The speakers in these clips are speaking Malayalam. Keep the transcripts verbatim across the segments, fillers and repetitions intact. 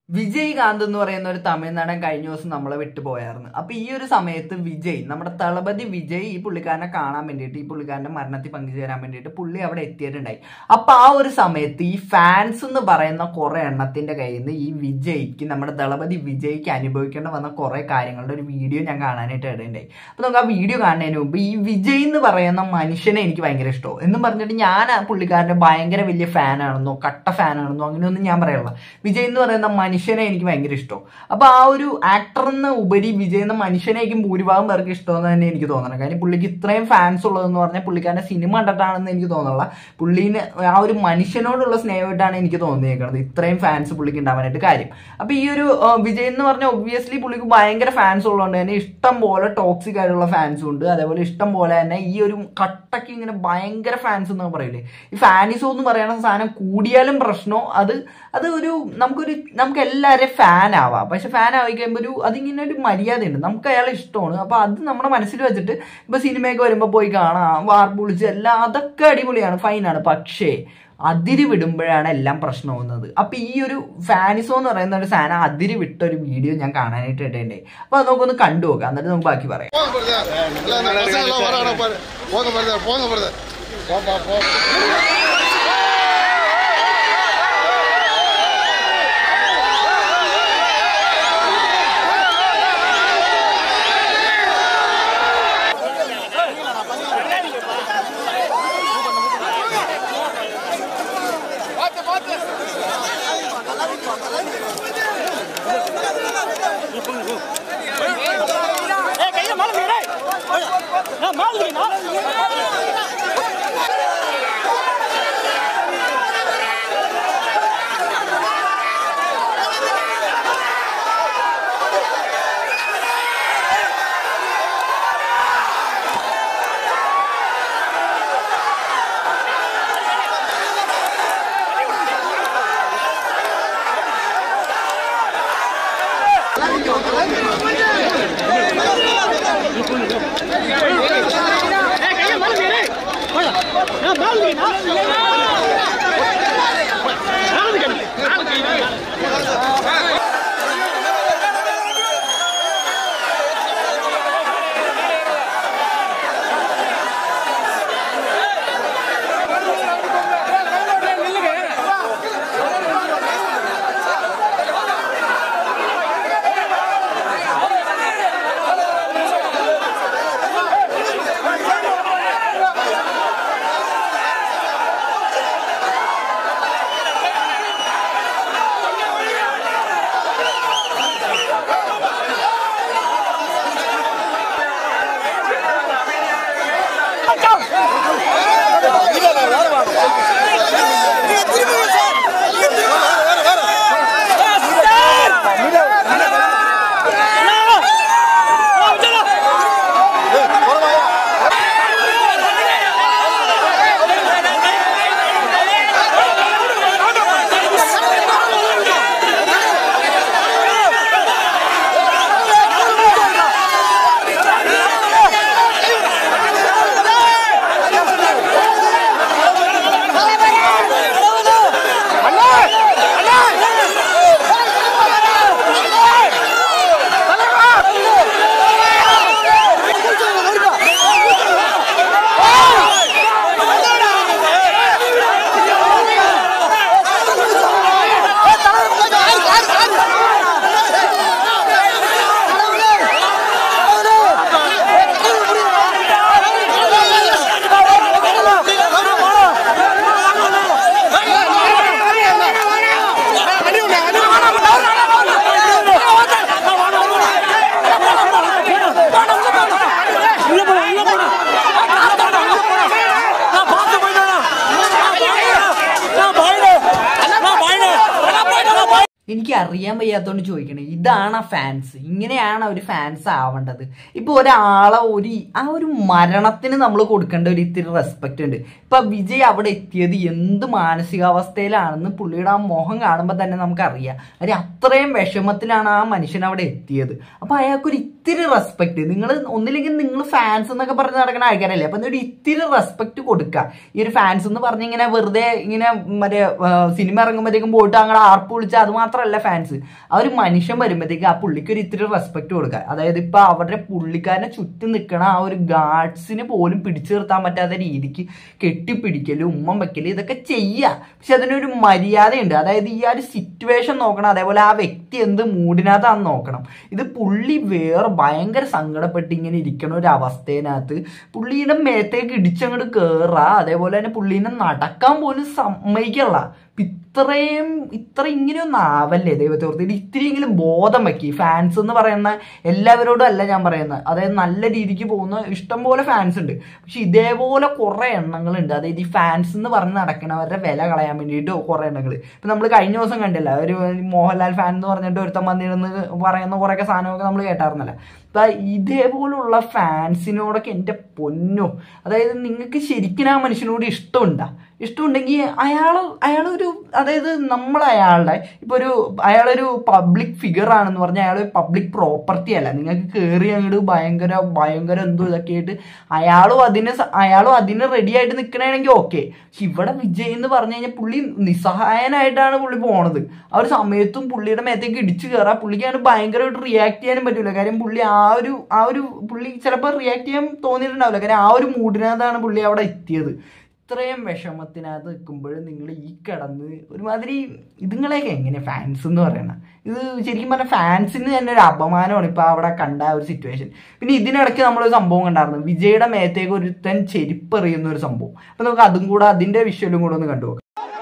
വിജയ്കാന്ത് എന്ന് പറയുന്ന ഒരു തമിഴ് നടൻ കഴിഞ്ഞ ദിവസം നമ്മളെ വിട്ടുപോയായിരുന്നു. അപ്പൊ ഈ ഒരു സമയത്ത് വിജയ്, നമ്മുടെ തളപതി വിജയ് ഈ പുള്ളിക്കാരനെ കാണാൻ വേണ്ടിയിട്ട്, ഈ പുള്ളിക്കാരന്റെ മരണത്തിൽ പങ്കുചേരാൻ വേണ്ടിയിട്ട് പുള്ളി അവിടെ എത്തിയിട്ടുണ്ടായി. അപ്പൊ ആ ഒരു സമയത്ത് ഈ ഫാൻസ് എന്ന് പറയുന്ന കുറെ എണ്ണത്തിന്റെ കയ്യിൽ നിന്ന് ഈ വിജയ്ക്ക്, നമ്മുടെ തളപതി വിജയ്ക്ക് അനുഭവിക്കേണ്ട വന്ന കുറെ കാര്യങ്ങളുടെ ഒരു വീഡിയോ ഞാൻ കാണാനായിട്ട് ഇടയുണ്ടായി. അപ്പൊ നമുക്ക് ആ വീഡിയോ കാണുന്നതിന് മുമ്പ് ഈ വിജയ് എന്ന് പറയുന്ന മനുഷ്യനെ എനിക്ക് ഭയങ്കര ഇഷ്ടവും എന്നും പറഞ്ഞിട്ട് ഞാൻ ആ പുള്ളിക്കാരന്റെ ഭയങ്കര വലിയ ഫാനാണെന്നോ കട്ട ഫാനാണെന്നോ അങ്ങനെയൊന്നും ഞാൻ പറയാനുള്ള. വിജയ് എന്ന് പറയുന്ന മനുഷ്യനെ എനിക്ക് ഭയങ്കര ഇഷ്ടം. അപ്പൊ ആ ഒരു ആക്ടറിന് ഉപരി വിജയ് എന്ന മനുഷ്യനേക്കും ഭൂരിഭാഗം പേർക്ക് ഇഷ്ടമെന്ന് തന്നെ എനിക്ക് തോന്നണം. കാര്യം പുള്ളിക്ക് ഇത്രയും ഫാൻസ് ഉള്ളതെന്ന് പറഞ്ഞാൽ പുള്ളിക്കാരന്റെ സിനിമ കണ്ടിട്ടാണെന്ന് എനിക്ക് തോന്നുന്നില്ല, പുള്ളിന് ആ ഒരു മനുഷ്യനോടുള്ള സ്നേഹമായിട്ടാണ് എനിക്ക് തോന്നിയേക്കുന്നത് ഇത്രയും ഫാൻസ് പുള്ളിക്ക് ഉണ്ടാവാനായിട്ട് കാര്യം. അപ്പൊ ഈ ഒരു വിജയ് എന്ന് പറഞ്ഞാൽ ഒബ്വിയസ്ലി പുള്ളിക്ക് ഭയങ്കര ഫാൻസ് ഉള്ളതുകൊണ്ട് തന്നെ ഇഷ്ടം പോലെ ടോക്സിക് ആയിട്ടുള്ള ഫാൻസും ഉണ്ട്. അതേപോലെ ഇഷ്ടം പോലെ തന്നെ ഈ ഒരു കട്ടയ്ക്ക് ഇങ്ങനെ ഭയങ്കര ഫാൻസ് എന്ന് പറയില്ലേ, ഈ ഫാനിസോ എന്ന് പറയുന്ന സാധനം കൂടിയാലും പ്രശ്നമോ, അത് അത് ഒരു നമുക്കൊരു നമുക്ക് എല്ലാവരെയും ഫാൻ ആവാം. പക്ഷെ ഫാൻ ആയി കഴിയുമ്പോൾ ഒരു അതിങ്ങനെ ഒരു മര്യാദ ഉണ്ട്, നമുക്ക് അയാളെ ഇഷ്ടമാണ്. അപ്പൊ അത് നമ്മുടെ മനസ്സിൽ വെച്ചിട്ട് ഇപ്പൊ സിനിമയൊക്കെ വരുമ്പോൾ പോയി കാണാം, വാർപ്പ് വിളിച്ച് എല്ലാം അതൊക്കെ അടിപൊളിയാണ്, ഫൈനാണ്. പക്ഷേ അതിര് വിടുമ്പോഴാണ് എല്ലാം പ്രശ്നമാവുന്നത്. അപ്പൊ ഈ ഒരു ഫാനിസോ എന്ന് പറയുന്ന ഒരു സാധനം അതിര് വിട്ട ഒരു വീഡിയോ ഞാൻ കാണാനായിട്ട് ഇടേണ്ടേ. അപ്പൊ അത് നമുക്കൊന്ന് കണ്ടു നോക്കാം, എന്നിട്ട് നമുക്ക് ബാക്കി പറയാം. എനിക്ക് അറിയാൻ വയ്യാത്തോണ്ട് ചോദിക്കണേ, ഇതാണ് ഫാൻസ്, ഇങ്ങനെയാണ് ഒരു ഫാൻസ് ആവേണ്ടത്. ഇപ്പൊ ഒരാളെ ഒരു ആ ഒരു മരണത്തിന് നമ്മൾ കൊടുക്കേണ്ട ഒരു ഇത്തിരി റെസ്പെക്ട് ഉണ്ട്. ഇപ്പൊ വിജയ് അവിടെ എത്തിയത് എന്ത് മാനസികാവസ്ഥയിലാണെന്ന് പുള്ളിയുടെ ആ മുഖം കാണുമ്പോൾ തന്നെ നമുക്കറിയാം. അത് അത്രയും വിഷമത്തിലാണ് ആ മനുഷ്യൻ അവിടെ എത്തിയത്. അപ്പൊ അയാൾക്കൊരു ഇത്തിരി റെസ്പെക്ട്, നിങ്ങൾ ഒന്നില്ലെങ്കിൽ നിങ്ങൾ ഫാൻസ് എന്നൊക്കെ പറഞ്ഞ് നടക്കുന്ന ആൾക്കാരല്ലേ, അപ്പൊ ഒരു ഇത്തിരി റെസ്പെക്ട് കൊടുക്കുക. ഈ ഒരു ഫാൻസ് എന്ന് പറഞ്ഞ് ഇങ്ങനെ വെറുതെ ഇങ്ങനെ മറ്റേ സിനിമ ഇറങ്ങുമ്പോഴത്തേക്കും പോയിട്ട് അങ്ങനെ ആർപ്പ് വിളിച്ചാൽ അത് മാത്രമല്ല ഫാൻസ്. ആ ഒരു മനുഷ്യൻ വരുമ്പോഴത്തേക്ക് ആ പുള്ളിക്ക് ഒരു ഇത്തിരി റെസ്പെക്ട് കൊടുക്കുക. അതായത് ഇപ്പൊ അവരുടെ പുള്ളിക്കാരനെ ചുറ്റും നിൽക്കണ ആ ഒരു ഗാർഡ്സിന് പോലും പിടിച്ചു നിർത്താൻ പറ്റാത്ത രീതിക്ക് കെട്ടിപ്പിടിക്കലും ഉമ്മം വെക്കലും ഇതൊക്കെ ചെയ്യുക. പക്ഷെ അതിനൊരു മര്യാദയുണ്ട്. അതായത് ഈ ആ ഒരു സിറ്റുവേഷൻ നോക്കണം, അതേപോലെ ആ വ്യക്തി എന്ത് മൂഡിനകത്താന്ന് നോക്കണം. ഇത് പുള്ളി വേറെ ഭയങ്കര സങ്കടപ്പെട്ട് ഇങ്ങനെ ഇരിക്കണ ഒരു അവസ്ഥേനകത്ത് പുള്ളിയുടെ മേത്തേക്ക് ഇടിച്ചങ്ങോട്ട് കയറുക, അതേപോലെ തന്നെ പുള്ളീനെ നടക്കാൻ പോലും സമ്മതിക്കല്ല. ഇത്രയും ഇത്ര ഇങ്ങനെയൊന്നും ആവല്ലേ ദൈവത്തെ ഓർത്തിട്ട് ഇത്തിരിയെങ്കിലും ബോധം വെക്കി. ഫാൻസ് എന്ന് പറയുന്ന എല്ലാവരോടും അല്ല ഞാൻ പറയുന്നത്, അതായത് നല്ല രീതിക്ക് പോകുന്ന ഇഷ്ടംപോലെ ഫാൻസ് ഉണ്ട്. പക്ഷെ ഇതേപോലെ കുറെ എണ്ണങ്ങളുണ്ട്. അതായത് ഈ ഫാൻസ് എന്ന് പറഞ്ഞ് നടക്കണവരുടെ വില കളയാൻ വേണ്ടിയിട്ട് കുറെ എണ്ണങ്ങൾ. ഇപ്പൊ നമ്മൾ കഴിഞ്ഞ ദിവസം കണ്ടില്ല, ഒരു മോഹൻലാൽ ഫാൻ എന്ന് പറഞ്ഞിട്ട് ഒരുത്തം വന്നിരുന്ന് പറയുന്ന കുറെയൊക്കെ സാധനമൊക്കെ നമ്മൾ കേട്ടായിരുന്നല്ലോ. അപ്പൊ ഇതേപോലുള്ള ഫാൻസിനോടൊക്കെ എൻ്റെ പൊന്നോ, അതായത് നിങ്ങൾക്ക് ശരിക്കും ആ മനുഷ്യനോട് ഇഷ്ടമുണ്ടാ? ഇഷ്ടമുണ്ടെങ്കിൽ അയാൾ അയാളൊരു അതായത് നമ്മൾ അയാളുടെ ഇപ്പൊ ഒരു അയാളൊരു പബ്ലിക് ഫിഗർ ആണെന്ന് പറഞ്ഞാൽ അയാൾ പബ്ലിക് പ്രോപ്പർട്ടി അല്ല. നിങ്ങൾക്ക് കയറി അങ്ങോട്ട് ഭയങ്കര ഭയങ്കര എന്തോ ഇതൊക്കെ ആയിട്ട് അയാളും അതിന് അയാളും അതിന് റെഡി ആയിട്ട് നിൽക്കണമെങ്കിൽ ഓക്കെ. പക്ഷെ ഇവിടെ വിജയ് എന്ന് പറഞ്ഞു കഴിഞ്ഞാൽ പുള്ളി നിസ്സഹായനായിട്ടാണ് പുള്ളി പോണത്. ആ ഒരു സമയത്തും പുള്ളിയുടെ മേത്തേക്ക് ഇടിച്ചു കയറാം. പുള്ളിക്ക് അങ്ങനെ ഭയങ്കരമായിട്ട് റിയാക്ട് ചെയ്യാനും പറ്റൂല. കാര്യം പുള്ളി ആ ഒരു ആ ഒരു പുള്ളി ചിലപ്പോൾ റിയാക്ട് ചെയ്യാൻ തോന്നിയിട്ടുണ്ടാവില്ല. കാര്യം ആ ഒരു മൂഡിനകത്താണ് പുള്ളി അവിടെ എത്തിയത്. ഇത്രയും വിഷമത്തിനകത്ത് നിൽക്കുമ്പോഴും നിങ്ങൾ ഈ കിടന്ന് ഒരുമാതിരി ഇതുങ്ങളെയൊക്കെ എങ്ങനെ ഫാൻസ് എന്ന് പറയണം? ഇത് ശരിക്കും പറഞ്ഞാൽ ഫാൻസിന് തന്നെ ഒരു അപമാനമാണ് ഇപ്പൊ അവിടെ കണ്ട ഒരു സിറ്റുവേഷൻ. പിന്നെ ഇതിനിടയ്ക്ക് നമ്മളൊരു സംഭവം കണ്ടായിരുന്നു, വിജയുടെ മേത്തേക്ക് ഒരുത്തൻ ചെരുപ്പ് എറിയുന്ന ഒരു സംഭവം. അപ്പൊ നമുക്ക് അതും കൂടെ അതിന്റെ വിഷ്വലും കൂടെ ഒന്ന് കണ്ടുപോകാം.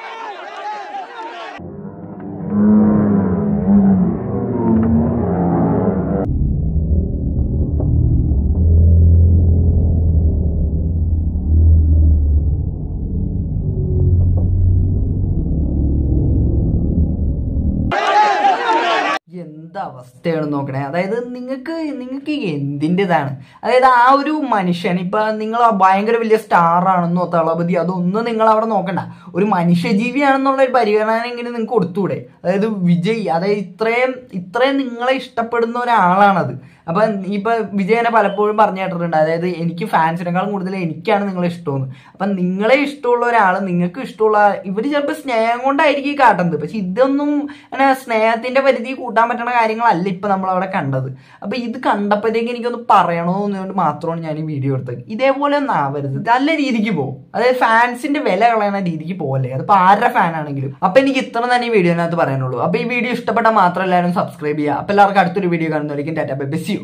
എന്താ അവസ്ഥയാണ് നോക്കണേ. അതായത് നിങ്ങൾക്ക് നിങ്ങൾക്ക് എന്തിൻ്റെതാണ്? അതായത് ആ ഒരു മനുഷ്യൻ ഇപ്പൊ നിങ്ങൾ ഭയങ്കര വലിയ സ്റ്റാർ ആണെന്നോ തളപതി അതൊന്നും നിങ്ങൾ അവിടെ നോക്കണ്ട. ഒരു മനുഷ്യജീവിയാണെന്നുള്ള ഒരു പരിഗണനയെങ്കിലും നിങ്ങൾക്ക് കൊടുത്തൂടെ? അതായത് വിജയ് അതായത് ഇത്രയും ഇത്രയും നിങ്ങളെ ഇഷ്ടപ്പെടുന്ന ഒരാളാണത്. അപ്പൊ ഇപ്പൊ വിജയനെ പലപ്പോഴും പറഞ്ഞു കേട്ടിട്ടുണ്ട്, അതായത് എനിക്ക് ഫാൻസിനേക്കാളും കൂടുതൽ എനിക്കാണ് നിങ്ങളെ ഇഷ്ടമെന്ന്. അപ്പൊ നിങ്ങളെ ഇഷ്ടമുള്ള ഒരാൾ നിങ്ങൾക്ക് ഇഷ്ടമുള്ള ഇവര് ചിലപ്പോൾ സ്നേഹം കൊണ്ടായിരിക്കും ഈ കാട്ടുന്നത്. പക്ഷെ ഇതൊന്നും അങ്ങനെ സ്നേഹത്തിന്റെ പരിധി കൂട്ടാൻ പറ്റുന്ന കാര്യങ്ങളല്ല ഇപ്പൊ നമ്മൾ അവിടെ കണ്ടത്. അപ്പൊ ഇത് കണ്ടപ്പോഴത്തേക്ക് എനിക്കൊന്ന് പറയണമെന്നുകൊണ്ട് മാത്രമാണ് ഞാൻ ഈ വീഡിയോ എടുത്തത്. ഇതേപോലെ ഒന്നും ആവരുത്, നല്ല രീതിക്ക് പോകും. അതായത് ഫാൻസിന്റെ വില കളയുന്ന രീതിക്ക് പോകല്ലേ, അതിപ്പോ ആരുടെ ഫാൻ ആണെങ്കിലും. അപ്പൊ എനിക്ക് ഇത്ര തന്നെ ഈ വീഡിയോനകത്ത് പറയാനുള്ളൂ. അപ്പൊ ഈ വീഡിയോ ഇഷ്ടപ്പെട്ടാൽ മാത്രം എല്ലാവരും സബ്സ്ക്രൈബ് ചെയ്യുക. അപ്പൊ എല്ലാവർക്കും അടുത്തൊരു വീഡിയോ കാണുന്നതായിരിക്കും. Tata bye bye, see U.